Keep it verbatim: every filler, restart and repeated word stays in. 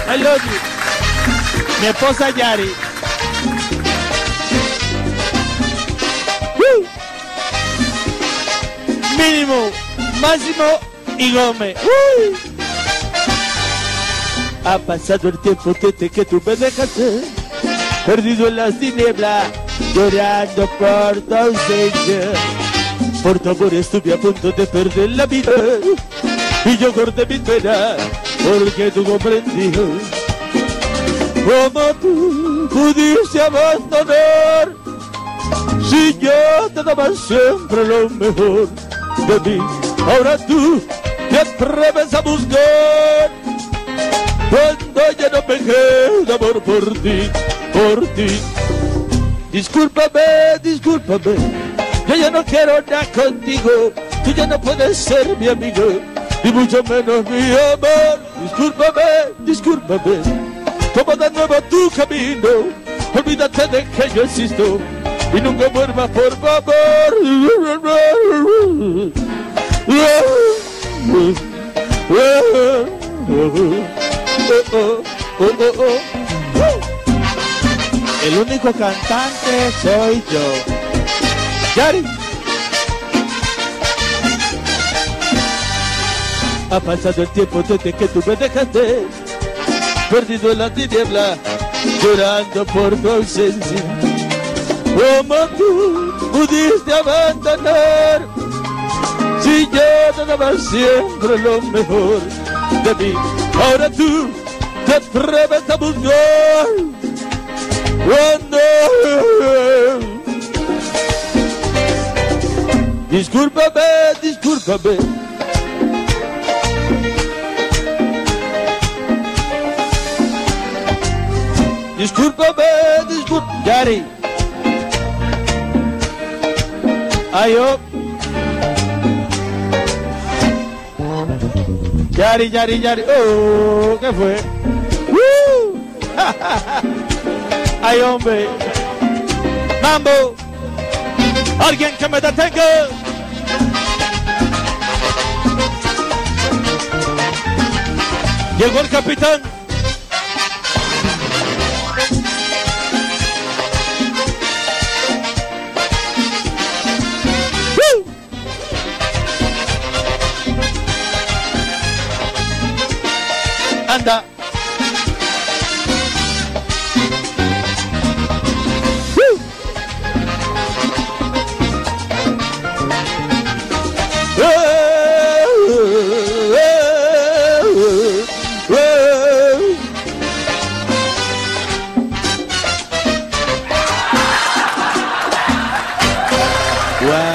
I love you. Mi esposa Yari. ¡Uh! Mínimo, Máximo y Gómez. ¡Uh! Ha pasado el tiempo desde que tú me dejaste, perdido en las tinieblas, llorando por tu ausencia. Por tu amor estuve a punto de perder la vida, y yo corté mis penas porque tú comprendías. ¿Cómo tú pudiste abandonar si yo te daba siempre lo mejor de mí? Ahora tú te atreves a buscar cuando ya no me queda amor por ti, por ti. Discúlpame, discúlpame, yo ya no quiero nada contigo. Tú ya no puedes ser mi amigo, ni mucho menos mi amor. Discúlpame, discúlpame, toma de nuevo tu camino. Olvídate de que yo existo y nunca vuelvas, por favor. El único cantante soy yo. Yari. Ha pasado el tiempo desde que tú me dejaste, perdido en la tiniebla, llorando por tu ausencia. ¿Cómo tú pudiste abandonar si yo te daba siempre lo mejor de mí? Ahora tú te atreves a buscar cuando... Discúlpame, discúlpame. Discúlpame, discúlpame. Yari. Ayo. Yari, Yari, Yari. Oh, ¿qué fue? ¡Uh! Ay, hombre. Mambo. Alguien que me detenga. Llegó el capitán. ¡Uh! Anda. Wow.